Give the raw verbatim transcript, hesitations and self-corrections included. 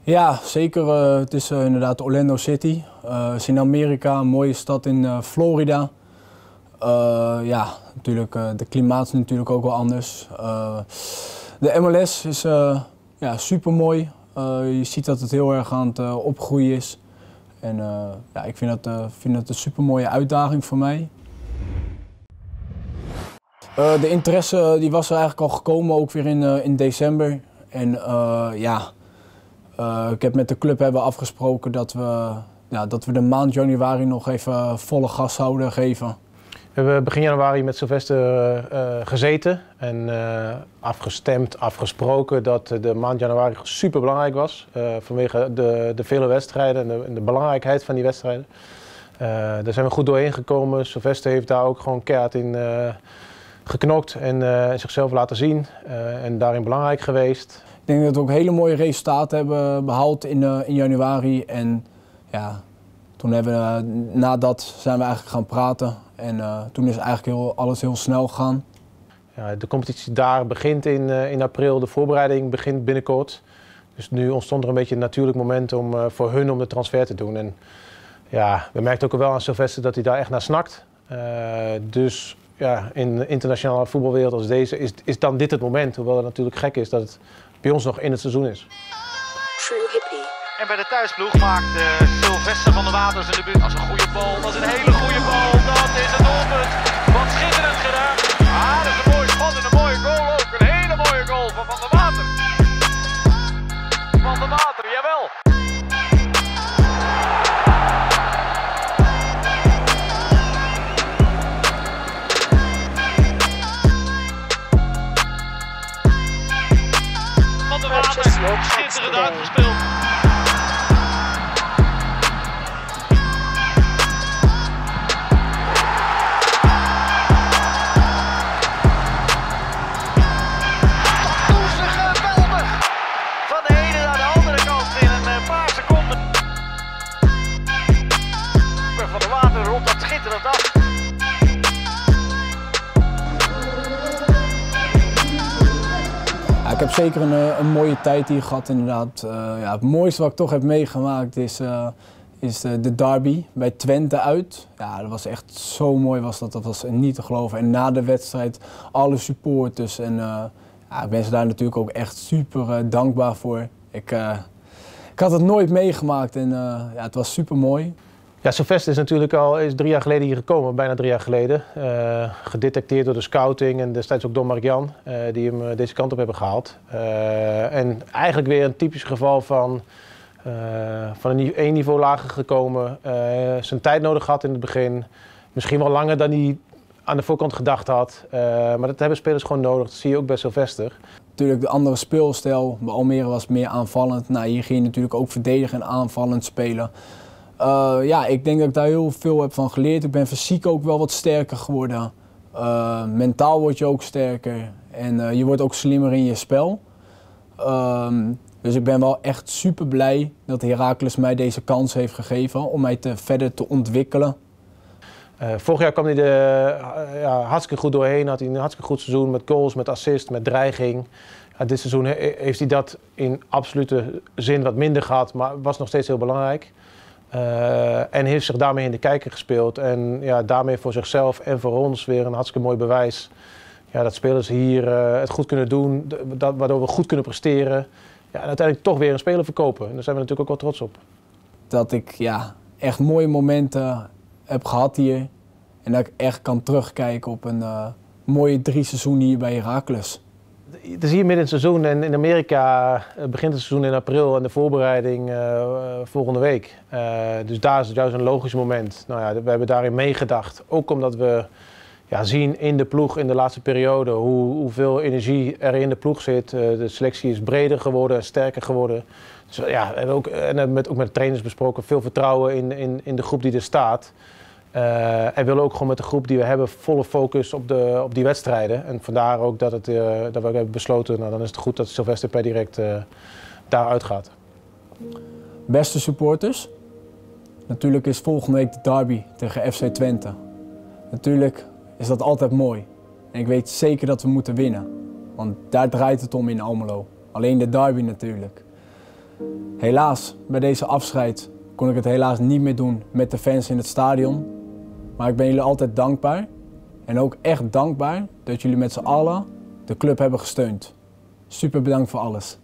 Ja, zeker. Uh, het is uh, inderdaad Orlando City. Uh, het is in Amerika, een mooie stad in uh, Florida. Uh, ja, natuurlijk, uh, de klimaat is natuurlijk ook wel anders. Uh, de M L S is uh, ja, super mooi. Uh, je ziet dat het heel erg aan het uh, opgroeien is. En uh, ja, ik vind dat, uh, vind dat een super mooie uitdaging voor mij. Uh, de interesse die was er eigenlijk al gekomen, ook weer in, uh, in december. En uh, ja, uh, ik heb met de club hebben afgesproken dat we, ja, dat we de maand januari nog even volle gas zouden geven. We hebben begin januari met Sylvester uh, gezeten en uh, afgestemd, afgesproken dat de maand januari super belangrijk was. Uh, vanwege de, de vele wedstrijden en de, en de belangrijkheid van die wedstrijden. Uh, daar zijn we goed doorheen gekomen. Sylvester heeft daar ook gewoon keihard in uh, geknokt en uh, zichzelf laten zien uh, en daarin belangrijk geweest. Ik denk dat we ook hele mooie resultaten hebben behaald in, uh, in januari. En ja, toen hebben we, uh, nadat zijn we eigenlijk gaan praten. En uh, toen is eigenlijk heel, alles heel snel gegaan. Ja, de competitie daar begint in, uh, in april, de voorbereiding begint binnenkort. Dus nu ontstond er een beetje een natuurlijk moment om, uh, voor hun om de transfer te doen. En ja, we merkten ook wel aan Sylvester dat hij daar echt naar snakt. Uh, dus ja, in de internationale voetbalwereld als deze is, is dan dit het moment. Hoewel het natuurlijk gek is dat het bij ons nog in het seizoen is. True hippie. En bij de thuisploeg maakt uh, Sylvester van der Waters in de buurt. Dat is een goede bal, dat is een hele goede bal. Dat is het doelpunt. Wat schitterend gedaan. Ah, dat is een mooie schot en een mooie goal ook. Een hele mooie goal van Van der Water. Van der Water, jawel. Van der Water, schitterend uitgespeeld. Ja, ik heb zeker een, een mooie tijd hier gehad inderdaad. Uh, ja, het mooiste wat ik toch heb meegemaakt is, uh, is uh, de derby bij Twente uit. Ja, dat was echt zo mooi, was dat. Dat was niet te geloven. En na de wedstrijd alle supporters. En uh, ja, ik ben ze daar natuurlijk ook echt super uh, dankbaar voor. Ik, uh, ik had het nooit meegemaakt en uh, ja, het was super mooi. Ja, Sylvester is natuurlijk al is drie jaar geleden hier gekomen, bijna drie jaar geleden. Uh, gedetecteerd door de scouting en destijds ook door Mark-Jan, uh, die hem uh, deze kant op hebben gehaald. Uh, en eigenlijk weer een typisch geval van, uh, van een één niveau lager gekomen. Uh, zijn tijd nodig gehad in het begin. Misschien wel langer dan hij aan de voorkant gedacht had. Uh, maar dat hebben spelers gewoon nodig, dat zie je ook bij Sylvester. Natuurlijk de andere speelstijl, bij Almere was meer aanvallend. Nou, hier ging je natuurlijk ook verdedigen en aanvallend spelen. Uh, ja, ik denk dat ik daar heel veel heb van geleerd. Ik ben fysiek ook wel wat sterker geworden. Uh, mentaal word je ook sterker en uh, je wordt ook slimmer in je spel. Uh, dus ik ben wel echt super blij dat Heracles mij deze kans heeft gegeven om mij te, verder te ontwikkelen. Uh, vorig jaar kwam hij er uh, ja, hartstikke goed doorheen. Had hij een hartstikke goed seizoen met goals, met assist, met dreiging. Uh, dit seizoen he heeft hij dat in absolute zin wat minder gehad, maar was nog steeds heel belangrijk. Uh, en heeft zich daarmee in de kijker gespeeld en ja, daarmee voor zichzelf en voor ons weer een hartstikke mooi bewijs. Ja, dat spelers hier uh, het goed kunnen doen, dat, waardoor we goed kunnen presteren. Ja, en uiteindelijk toch weer een speler verkopen. En daar zijn we natuurlijk ook wel trots op. Dat ik ja, echt mooie momenten heb gehad hier en dat ik echt kan terugkijken op een uh, mooie drie seizoenen hier bij Heracles. Het is hier midden in het seizoen en in Amerika begint het seizoen in april en de voorbereiding uh, volgende week. Uh, dus daar is het juist een logisch moment. Nou ja, we hebben daarin meegedacht. Ook omdat we ja, zien in de ploeg in de laatste periode hoe, hoeveel energie er in de ploeg zit. Uh, de selectie is breder geworden en sterker geworden. Dus ja, we hebben ook, en met, ook met de trainers besproken, veel vertrouwen in, in, in de groep die er staat. Uh, en willen ook gewoon met de groep die we hebben volle focus op, de, op die wedstrijden. En vandaar ook dat, het, uh, dat we hebben besloten, nou, dan is het goed dat Sylvester per direct uh, daaruit gaat. Beste supporters, natuurlijk is volgende week de derby tegen F C Twente. Natuurlijk is dat altijd mooi. En ik weet zeker dat we moeten winnen. Want daar draait het om in Almelo. Alleen de derby natuurlijk. Helaas, bij deze afscheid kon ik het helaas niet meer doen met de fans in het stadion. Maar ik ben jullie altijd dankbaar. En ook echt dankbaar dat jullie met z'n allen de club hebben gesteund. Super bedankt voor alles.